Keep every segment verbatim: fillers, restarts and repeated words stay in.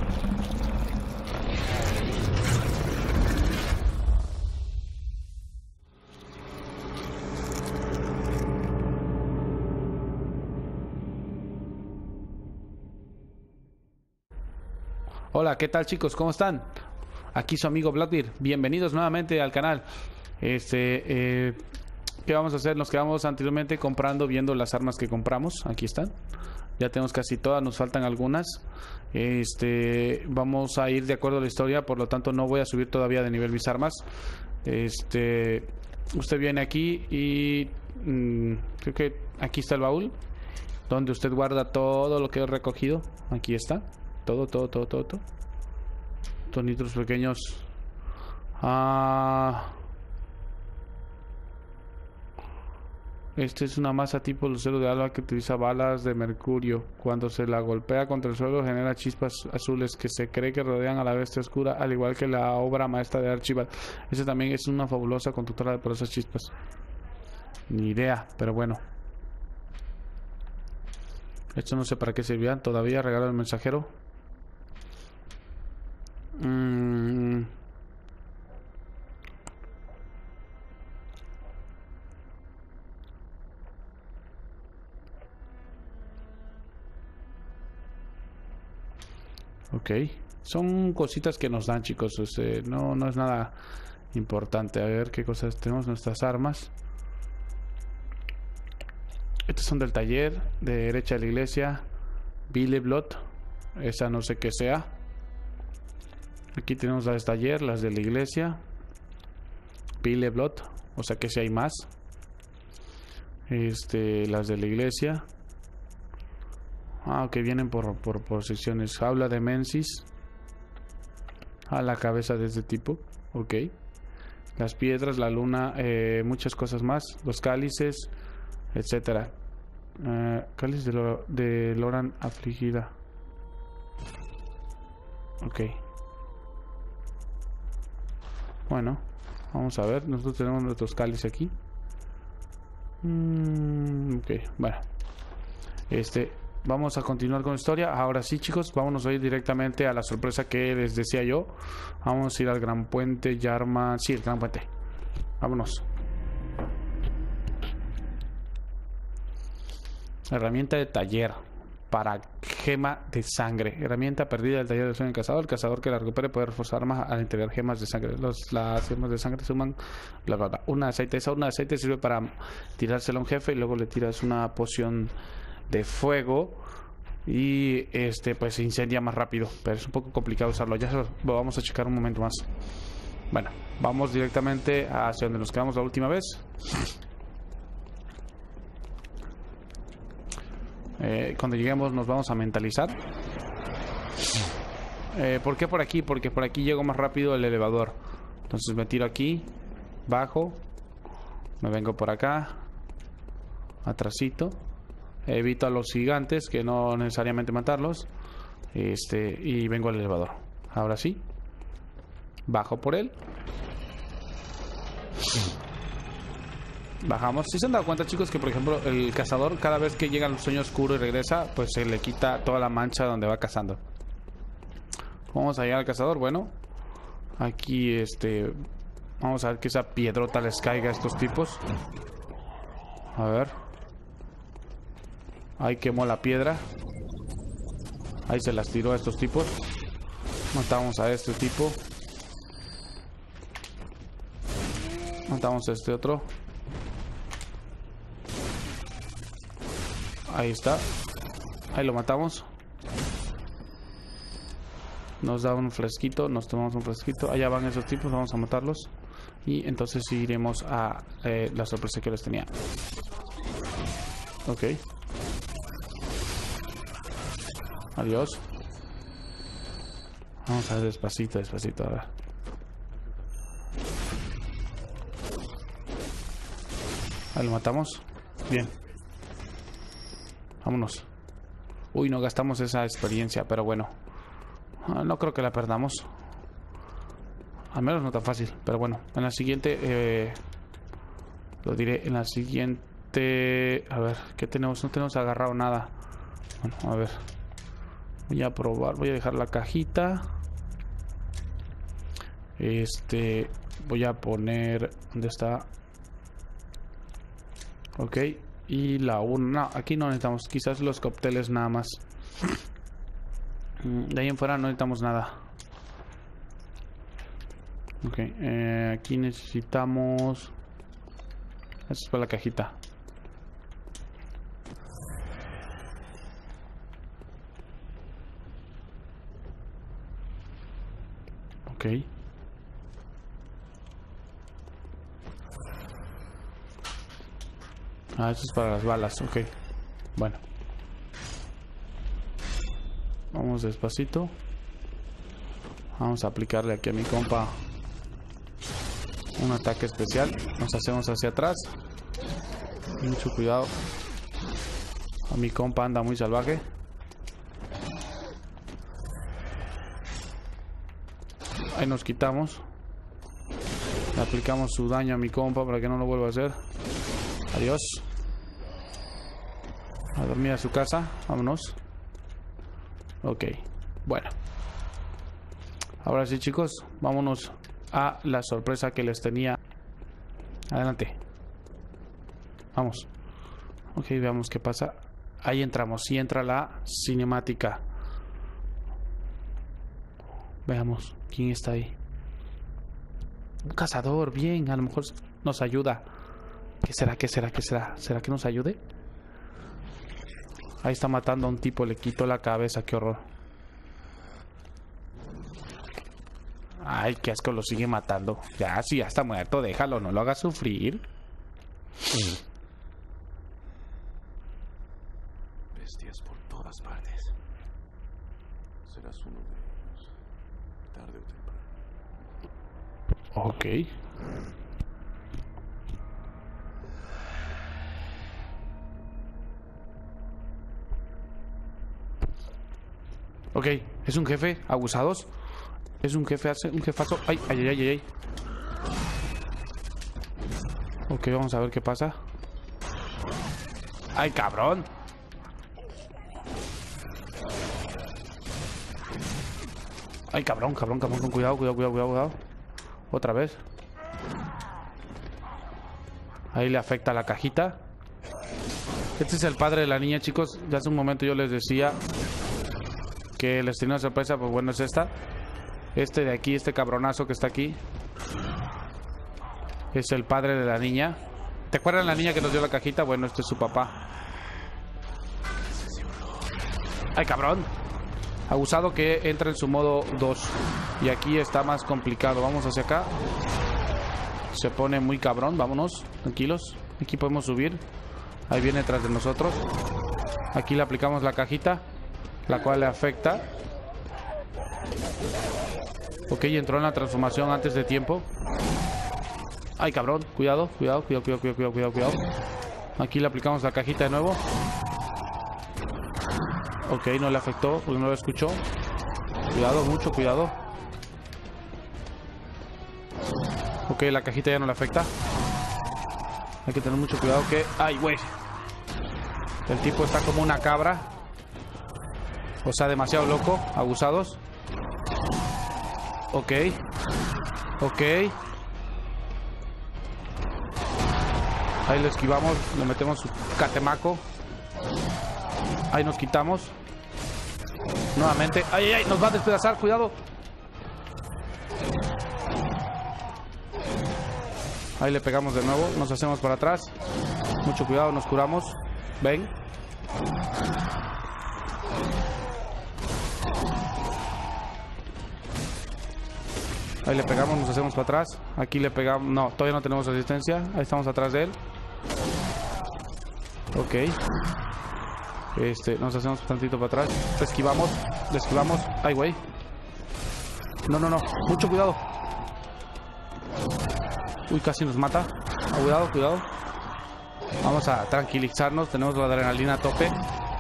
Hola, ¿qué tal chicos? ¿Cómo están? Aquí su amigo Blackbeard. Bienvenidos nuevamente al canal. Este, eh, ¿qué vamos a hacer? Nos quedamos anteriormente comprando, viendo las armas que compramos. Aquí están. Ya tenemos casi todas, nos faltan algunas. Este, vamos a ir de acuerdo a la historia, por lo tanto no voy a subir todavía de nivel mis armas. Este, usted viene aquí y mmm, creo que aquí está el baúl, donde usted guarda todo lo que he recogido. Aquí está. Todo, todo, todo, todo, todo. Tonitos pequeños. Ah. Este es una masa tipo lucero de alba que utiliza balas de mercurio. Cuando se la golpea contra el suelo genera chispas azules que se cree que rodean a la bestia oscura, al igual que la obra maestra de Archibald. Ese también es una fabulosa conductora de por esas chispas. Ni idea, pero bueno. Esto no sé para qué servía. Todavía regalo el mensajero. Mm. Ok, son cositas que nos dan, chicos. O sea, no, no es nada importante. A ver qué cosas tenemos. Nuestras armas. Estas son del taller, de derecha de la iglesia. Bile Blood. Esa no sé qué sea. Aquí tenemos las del taller, las de la iglesia. Bile Blood. O sea que si hay más. Este, las de la iglesia. Ah, ok, vienen por, por, por secciones. Jaula de Mensis. A la cabeza de este tipo. Ok. Las piedras, la luna, eh, muchas cosas más. Los cálices, etcétera. Uh, cáliz de, lo, de Loran afligida. Ok. Bueno, vamos a ver. Nosotros tenemos nuestros cálices aquí. Mm, ok, bueno. Este, vamos a continuar con la historia. Ahora sí, chicos, vámonos a ir directamente a la sorpresa que les decía yo. Vamos a ir al Gran Puente, Yarma. Sí, el Gran Puente. Vámonos. Herramienta de taller para gema de sangre. Herramienta perdida del taller del sueño del cazador. El cazador que la recupere puede reforzar armas al integrar gemas de sangre. Los, las gemas de sangre suman bla, bla, bla. Una de aceite. Esa una de aceite sirve para tirársela a un jefe y luego le tiras una poción de fuego y este pues se incendia más rápido. Pero es un poco complicado usarlo. Ya lo vamos a checar un momento más. Bueno, vamos directamente hacia donde nos quedamos la última vez. Eh, cuando lleguemos nos vamos a mentalizar. eh, ¿Por qué por aquí? Porque por aquí llego más rápido el elevador. Entonces me tiro aquí, bajo, me vengo por acá, atrasito, evito a los gigantes, que no necesariamente matarlos, este, y vengo al elevador. Ahora sí, bajo por él. Bajamos. Si se han dado cuenta, chicos, que por ejemplo el cazador, cada vez que llega al sueño oscuro y regresa, pues se le quita toda la mancha donde va cazando. Vamos a llegar al cazador. Bueno, aquí este vamos a ver que esa piedrota les caiga a estos tipos. A ver. Ahí quemó la piedra. Ahí se las tiró a estos tipos. Matamos a este tipo. Matamos a este otro. Ahí está. Ahí lo matamos. Nos da un fresquito. Nos tomamos un fresquito. Allá van esos tipos. Vamos a matarlos. Y entonces iremos a eh, la sorpresa que les tenía. Ok. Adiós. Vamos a ver despacito, despacito. A ver. Ahí lo matamos. Bien. Vámonos. Uy, no gastamos esa experiencia, pero bueno. No creo que la perdamos. Al menos no tan fácil, pero bueno. En la siguiente... Eh, lo diré en la siguiente... A ver, ¿qué tenemos? No tenemos agarrado nada. Bueno, a ver. Voy a probar, voy a dejar la cajita. Este, voy a poner, ¿dónde está? Ok, y la una, no, aquí no necesitamos, quizás los cócteles nada más. De ahí en fuera no necesitamos nada. Ok, eh, aquí necesitamos... Esto es para la cajita. Ok. Ah, eso es para las balas, ok. Bueno. Vamos despacito. Vamos a aplicarle aquí a mi compa un ataque especial. Nos hacemos hacia atrás. Mucho cuidado. A mi compa anda muy salvaje. Ahí nos quitamos. Le aplicamos su daño a mi compa para que no lo vuelva a hacer. Adiós. A dormir a su casa. Vámonos. Ok. Bueno. Ahora sí, chicos. Vámonos a la sorpresa que les tenía. Adelante. Vamos. Ok, veamos qué pasa. Ahí entramos. Sí entra la cinemática. Veamos quién está ahí. Un cazador. Bien. A lo mejor nos ayuda. ¿Qué será? ¿Qué será? ¿Qué será? ¿Será que nos ayude? Ahí está matando a un tipo. Le quitó la cabeza. Qué horror. Ay, qué asco. Lo sigue matando. Ya, si ya está muerto. Déjalo. No lo hagas sufrir. Bestias por todas partes. Serás uno de ellos. Tarde o temprano. Ok. Ok, es un jefe, abusados. Es un jefe, hace un jefazo. Ay, ay, ay, ay, ay. Ok, vamos a ver qué pasa. Ay, cabrón. Ay, cabrón, cabrón, cabrón, con cuidado, cuidado, cuidado, cuidado, cuidado. Otra vez. Ahí le afecta la cajita. Este es el padre de la niña, chicos. Ya hace un momento yo les decía que les tenía una sorpresa, pues bueno, es esta. Este de aquí, este cabronazo que está aquí, es el padre de la niña. ¿Te acuerdas la niña que nos dio la cajita? Bueno, este es su papá. ¡Ay, cabrón! Abusado que entra en su modo dos. Y aquí está más complicado. Vamos hacia acá. Se pone muy cabrón. Vámonos, tranquilos. Aquí podemos subir. Ahí viene tras de nosotros. Aquí le aplicamos la cajita, la cual le afecta. Ok, entró en la transformación antes de tiempo. Ay, cabrón, cuidado, cuidado, cuidado, cuidado, cuidado, cuidado, cuidado. Aquí le aplicamos la cajita de nuevo. Ok, no le afectó porque no lo escuchó. Cuidado, mucho cuidado. Ok, la cajita ya no le afecta. Hay que tener mucho cuidado que... ¡Ay, güey! El tipo está como una cabra. O sea, demasiado loco. Abusados. Ok. Ok. Ahí lo esquivamos. Le metemos su catemaco. Ahí nos quitamos. Nuevamente. ¡Ay, ay, ay! Nos va a despedazar. Cuidado. Ahí le pegamos de nuevo. Nos hacemos para atrás. Mucho cuidado. Nos curamos. Ven. Ahí le pegamos, nos hacemos para atrás. Aquí le pegamos. No, todavía no tenemos resistencia. Ahí estamos atrás de él. Ok. Este, nos hacemos un tantito para atrás. Le esquivamos. Le esquivamos. Ay, güey. No, no, no. Mucho cuidado. Uy, casi nos mata. Cuidado, cuidado. Vamos a tranquilizarnos. Tenemos la adrenalina a tope.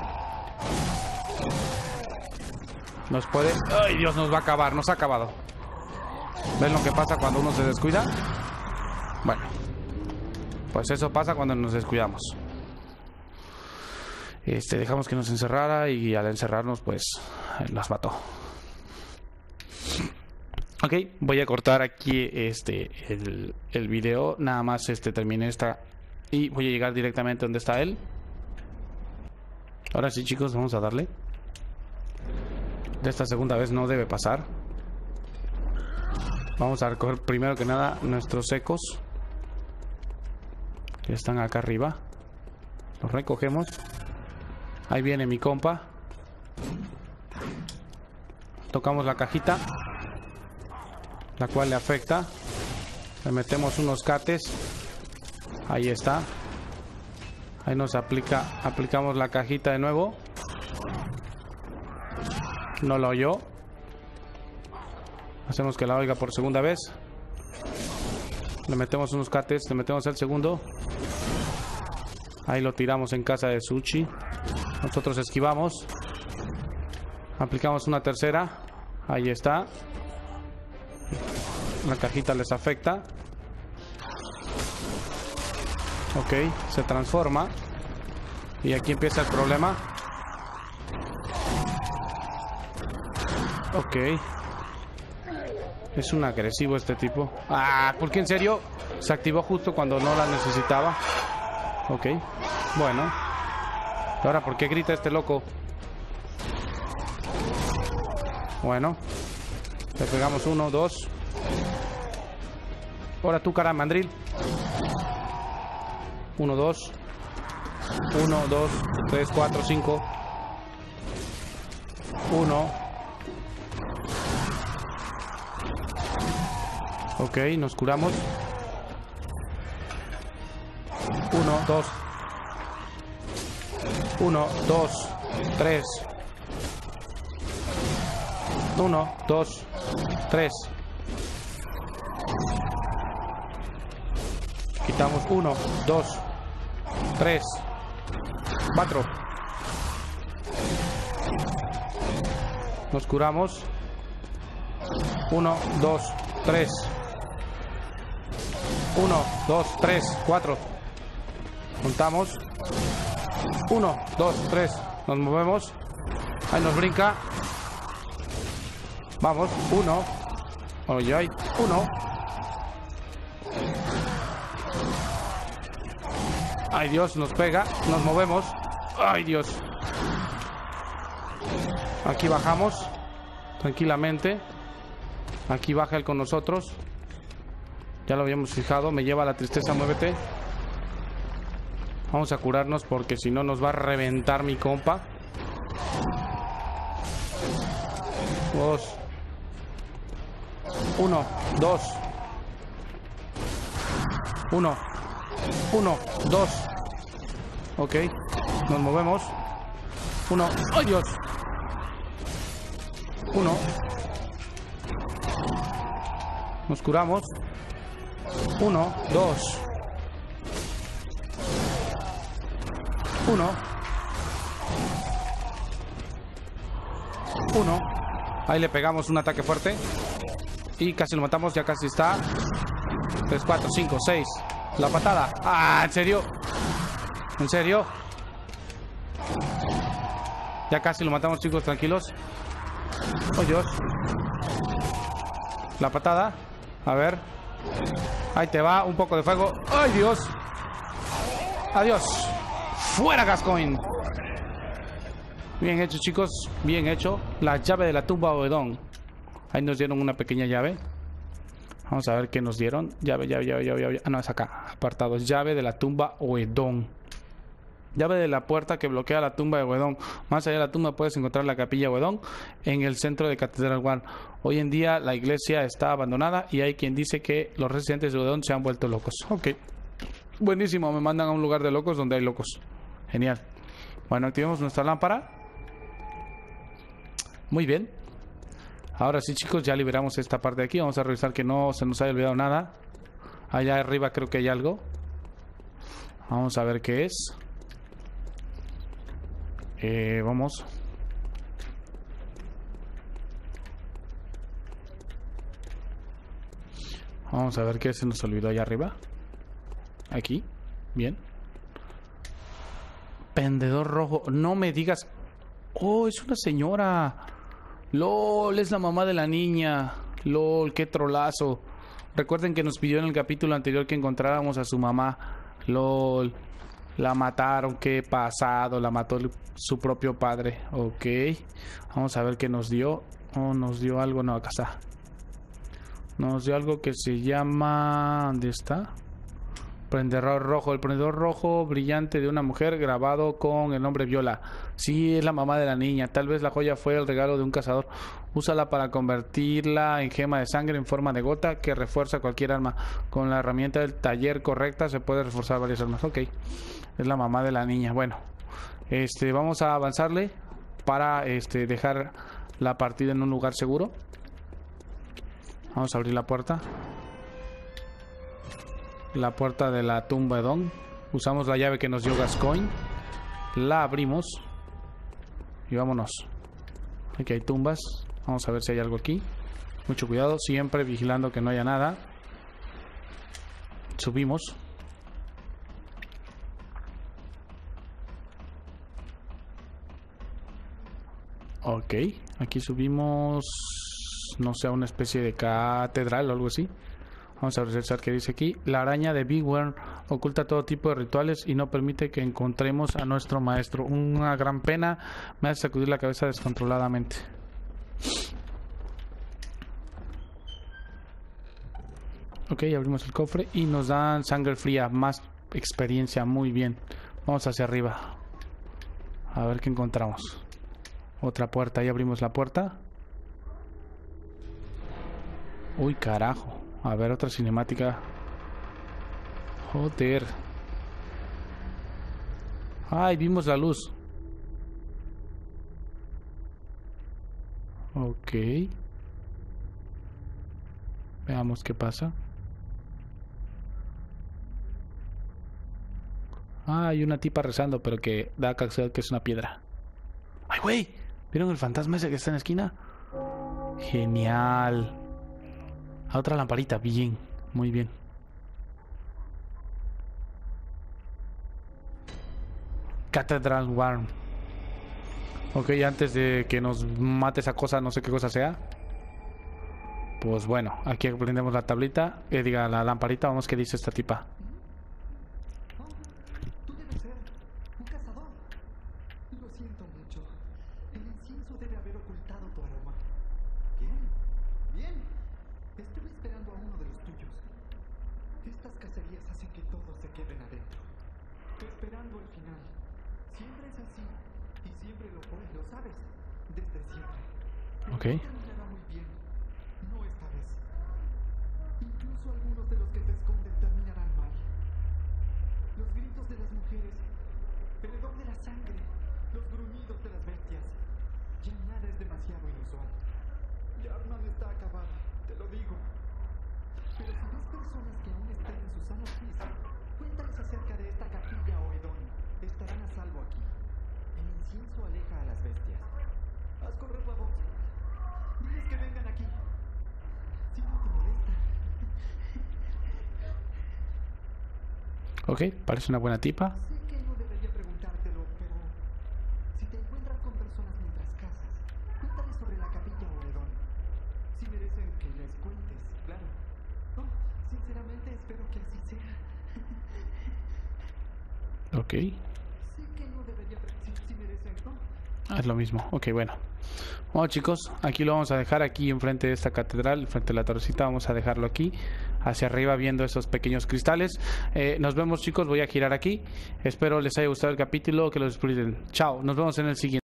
Nos puede... ¡Ay, Dios! Nos va a acabar. Nos ha acabado. ¿Ven lo que pasa cuando uno se descuida? Bueno, pues eso pasa cuando nos descuidamos. Este, dejamos que nos encerrara y al encerrarnos, pues Las mató. Ok, voy a cortar aquí este el, el video. Nada más este terminé esta. Y voy a llegar directamente donde está él. Ahora sí, chicos, vamos a darle. De esta segunda vez no debe pasar. Vamos a recoger primero que nada nuestros ecos, que están acá arriba. Los recogemos. Ahí viene mi compa. Tocamos la cajita, la cual le afecta. Le metemos unos cates. Ahí está. Ahí nos aplica, aplicamos la cajita de nuevo. No la oyó. Hacemos que la oiga por segunda vez. Le metemos unos cates, le metemos el segundo. Ahí lo tiramos en casa de Sushi. Nosotros esquivamos. Aplicamos una tercera. Ahí está. La cajita les afecta. Ok, se transforma. Y aquí empieza el problema. Ok. Es un agresivo este tipo. Ah, porque en serio se activó justo cuando no la necesitaba. Ok, bueno. Ahora, ¿por qué grita este loco? Bueno. Le pegamos uno, dos. Ahora tú, cara, mandril. Uno, dos. Uno, dos, tres, cuatro, cinco. Uno. Ok, nos curamos. Uno, dos. Uno, dos, tres. Uno, dos, tres. Quitamos uno, dos, tres, cuatro. Nos curamos. Uno, dos, tres. Uno, dos, tres, cuatro. Contamos. Uno, dos, tres. Nos movemos. Ahí nos brinca. Vamos. Uno. Oye, ay. Uno. Ay, Dios, nos pega. Nos movemos. Ay, Dios. Aquí bajamos. Tranquilamente. Aquí baja él con nosotros. Ya lo habíamos fijado. Me lleva la tristeza, muévete. Vamos a curarnos porque si no nos va a reventar mi compa. Dos. Uno, dos. Uno. Uno, dos. Ok. Nos movemos. Uno. ¡Ay, Dios! Uno. Nos curamos. Uno, dos. Uno. Uno. Ahí le pegamos un ataque fuerte. Y casi lo matamos, ya casi está. Tres, cuatro, cinco, seis. La patada. Ah, ¿en serio? ¿En serio? Ya casi lo matamos, chicos, tranquilos. Oh, Dios. La patada. A ver. Ahí te va, un poco de fuego. ¡Ay, Dios! ¡Adiós! ¡Fuera, Gascoigne! Bien hecho, chicos. Bien hecho. La llave de la tumba Oedon. Ahí nos dieron una pequeña llave. Vamos a ver qué nos dieron. Llave, llave, llave, llave, llave. Ah, no, es acá. Apartados. Llave de la tumba Oedon. Llave de la puerta que bloquea la tumba de Oedon. Más allá de la tumba puedes encontrar la capilla Oedon en el centro de Catedral One. Hoy en día la iglesia está abandonada y hay quien dice que los residentes de Oedon se han vuelto locos. Ok. Buenísimo. Me mandan a un lugar de locos donde hay locos. Genial. Bueno, activemos nuestra lámpara. Muy bien. Ahora sí, chicos, ya liberamos esta parte de aquí. Vamos a revisar que no se nos haya olvidado nada. Allá arriba creo que hay algo. Vamos a ver qué es. Eh, vamos. Vamos a ver qué se nos olvidó allá arriba. Aquí. Bien. Pendedor rojo. No me digas. Oh, es una señora. LOL, es la mamá de la niña. LOL, qué trolazo. Recuerden que nos pidió en el capítulo anterior que encontráramos a su mamá. LOL, la mataron, qué pasado. La mató el, su propio padre. Ok, vamos a ver qué nos dio. Oh, nos dio algo, no, acá está. Nos dio algo que se llama... ¿Dónde está? Prendedor rojo, el prendedor rojo brillante de una mujer grabado con el nombre Viola. Sí, es la mamá de la niña. Tal vez la joya fue el regalo de un cazador. Úsala para convertirla en gema de sangre en forma de gota que refuerza cualquier arma. Con la herramienta del taller correcta se puede reforzar varias armas. Ok, es la mamá de la niña. Bueno, este, vamos a avanzarle para este, dejar la partida en un lugar seguro. Vamos a abrir la puerta. La puerta de la tumba de Don. Usamos la llave que nos dio Gascoigne. La abrimos. Y vámonos. Aquí hay tumbas. Vamos a ver si hay algo aquí. Mucho cuidado, siempre vigilando que no haya nada. Subimos. Ok, aquí subimos. No sé, a una especie de catedral o algo así. Vamos a revisar qué dice aquí. La araña de Big Worm oculta todo tipo de rituales y no permite que encontremos a nuestro maestro. Una gran pena. Me hace sacudir la cabeza descontroladamente. Ok, abrimos el cofre y nos dan sangre fría. Más experiencia, muy bien. Vamos hacia arriba. A ver qué encontramos. Otra puerta, ahí abrimos la puerta. Uy, carajo. A ver, otra cinemática. Joder. Ay, vimos la luz. Ok. Veamos qué pasa. Ah, hay una tipa rezando, pero que da casualidad que es una piedra. ¡Ay, güey! ¿Vieron el fantasma ese que está en la esquina? Genial. A otra lamparita, bien, muy bien. Cathedral Worm. Ok, antes de que nos mate esa cosa, no sé qué cosa sea. Pues bueno, aquí prendemos la tablita, eh, diga la lamparita, vamos qué dice esta tipa. Tú debes ser un cazador. Lo siento mucho. El incienso debe haber ocultado tu aroma. Bien, bien. Estuve esperando a uno de los tuyos. Estas cacerías hacen que todos se queden adentro, esperando el final. Siempre es así, y siempre lo fue, lo sabes, desde siempre. Pero Ok. no terminará muy bien, no esta vez. Incluso algunos de los que te esconden terminarán mal. Los gritos de las mujeres, el hedor de la sangre, los gruñidos de las bestias. Ya nada es demasiado inusual. Yarman está acabada, te lo digo. Pero si ves personas que aún están en su sano juicio, cuéntales acerca de esta capilla o Edón. Estarán a salvo aquí. El incienso aleja a las bestias. Haz correr la voz. Diles que vengan aquí. Si no te molesta. Ok, parece una buena tipa. Sé que no debería preguntártelo, pero si te encuentras con personas mientras cazas, cuéntales sobre la capilla o Edón. Si merecen que les cuentes, claro. No, sinceramente espero que así sea. Ok, Sé que no debería pre- si, si merecen, ¿no? es lo mismo. Ok, bueno. Bueno, chicos, aquí lo vamos a dejar aquí enfrente de esta catedral, frente a la torrecita. Vamos a dejarlo aquí, hacia arriba, viendo esos pequeños cristales. Eh, nos vemos, chicos. Voy a girar aquí. Espero les haya gustado el capítulo, que lo disfruten. Chao, nos vemos en el siguiente.